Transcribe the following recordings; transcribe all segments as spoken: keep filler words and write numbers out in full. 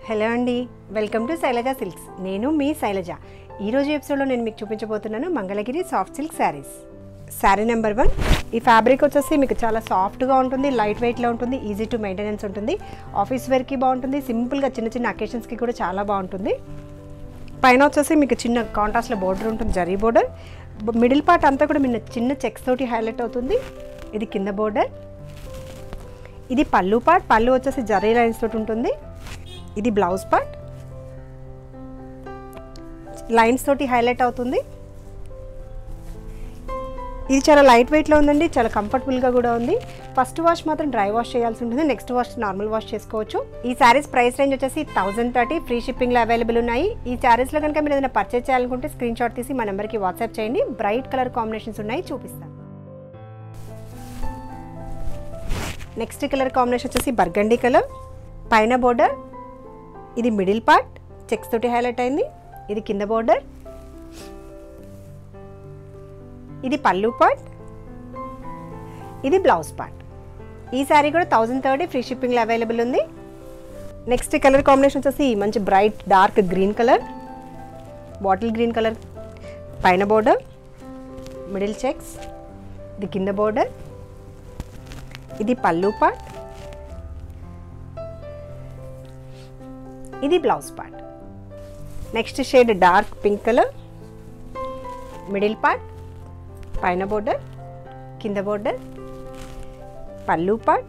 Hello అండి, welcome to Shailaja silks. నేను మీ శైలజ. ఈరోజు ఎపిసోడ్లో నేను మీకు చూపించబోతున్నాను Mangalagiri soft silk saris. Sari number one. ఈ ఫ్యాబ్రిక్ వచ్చేసి మీకు చాలా సాఫ్ట్గా ఉంటుంది, లైట్ వెయిట్లో ఉంటుంది, ఈజీ టు మెయింటెనెన్స్ ఉంటుంది, ఆఫీస్ వేర్కి బాగుంటుంది, సింపుల్గా చిన్న చిన్న అకేషన్స్కి కూడా చాలా బాగుంటుంది. పైన వచ్చేసి మీకు చిన్న కాంట్రాస్ట్లో బోర్డర్ ఉంటుంది, జరీ బోర్డర్. మిడిల్ పార్ట్ అంతా కూడా మీకు చిన్న చెక్స్ తోటి హైలైట్ అవుతుంది. ఇది కింద బోర్డర్. ఇది పళ్ళు పార్ట్. పళ్ళు వచ్చేసి జరీ లైన్స్ తోటి ఉంటుంది. ఇది బ్లౌజ్ పార్ట్, లైన్స్ తోటి హైలైట్ అవుతుంది. ఇది చాలా లైట్ వెయిట్లో ఉందండి, చాలా కంఫర్టబుల్గా కూడా ఉంది. ఫస్ట్ వాష్ మాత్రం డ్రై వాష్ చేయాల్సి ఉంటుంది, నెక్స్ట్ వాష్ నార్మల్ వాష్ చేసుకోవచ్చు. ఈ శారీస్ ప్రైస్ రేంజ్ వచ్చేసి థౌసండ్ థర్టీ ఫ్రీ షిప్పింగ్లో అవైలబుల్ ఉన్నాయి. ఈ శారీస్లో కనుక మీరు ఏదైనా పర్చేస్ చేయాలనుకుంటే స్క్రీన్ షాట్ తీసి మా నెంబర్కి వాట్సాప్ చేయండి. బ్రైట్ కలర్ కాంబినేషన్స్ ఉన్నాయి, చూపిస్తాను. నెక్స్ట్ కలర్ కాంబినేషన్ వచ్చేసి బర్గండీ కలర్. పైన బోర్డర్, ఇది మిడిల్ పార్ట్ చెక్స్ తోటి హైలైట్ అయింది. ఇది కింద బోర్డర్. ఇది పళ్ళు పార్ట్, ఇది బ్లౌజ్ పార్ట్. ఈ శారీ కూడా థౌజండ్ థర్టీ ఫ్రీ షిప్పింగ్లో అవైలబుల్ ఉంది. నెక్స్ట్ కలర్ కాంబినేషన్ వచ్చేసి మంచి bright dark green colour, bottle green colour. పైన బోర్డర్, మిడిల్ చెక్స్, ఇది కింద బోర్డర్. ఇది పళ్ళు పార్ట్, ఇది blouse part. Next shade dark pink colour, middle part, పైన బోర్డర్, కింద బోర్డర్, పళ్ళు పార్ట్,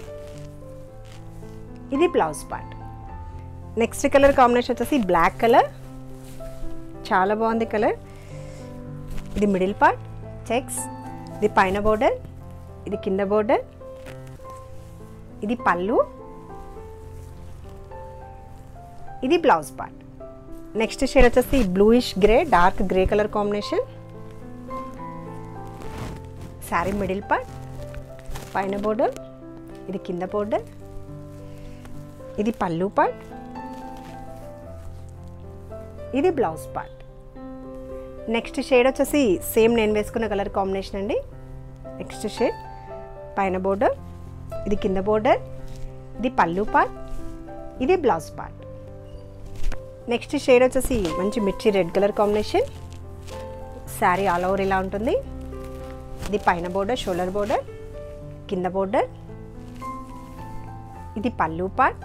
ఇది blouse part. Next colour combination వచ్చేసి బ్లాక్ కలర్, చాలా బాగుంది కలర్. ఇది మిడిల్ పార్ట్ చెక్స్, ఇది పైన బోర్డర్, ఇది కింద బోర్డర్, ఇది పళ్ళు, ఇది బ్లౌజ్ పార్ట్. నెక్స్ట్ షేడ్ వచ్చేసి bluish grey, dark grey colour combination. Sari middle part, పైన బోర్డర్, ఇది కింద బోర్డర్, ఇది పళ్ళు పార్ట్, ఇది బ్లౌజ్ పార్ట్. నెక్స్ట్ షేడ్ వచ్చేసి సేమ్ నేను వేసుకున్న కలర్ కాంబినేషన్ అండి. నెక్స్ట్ షేడ్ పైన బోర్డర్, ఇది కింద బోర్డర్, ఇది పళ్ళు పార్ట్, ఇది బ్లౌజ్ పార్ట్. నెక్స్ట్ షేడ్ వచ్చేసి మంచి మిర్చి red colour combination. Sari all over ఇలా ఉంటుంది. ఇది పైన బోర్డర్, షోల్డర్ బోర్డర్, కింద బోర్డర్, ఇది పళ్ళు పార్ట్,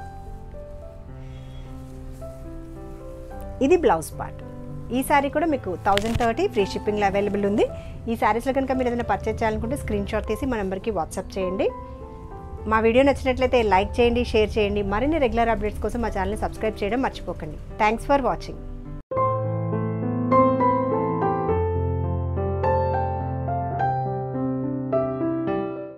ఇది బ్లౌజ్ పార్ట్. ఈ శారీ కూడా మీకు థౌజండ్ థర్టీ ఫ్రీ షిప్పింగ్లో అవైలబుల్ ఉంది. ఈ శారీస్లో కనుక మీరు ఏదైనా పర్చేస్ చేయాలనుకుంటే స్క్రీన్ షాట్ తీసి మా నెంబర్కి వాట్సాప్ చేయండి. మా వీడియో నచ్చినట్లయితే లైక్ చేయండి, షేర్ చేయండి. మరిన్ని రెగ్యులర్ అప్డేట్స్ కోసం మా ఛానల్ని సబ్స్క్రైబ్ చేయడం మర్చిపోకండి. Thanks for watching.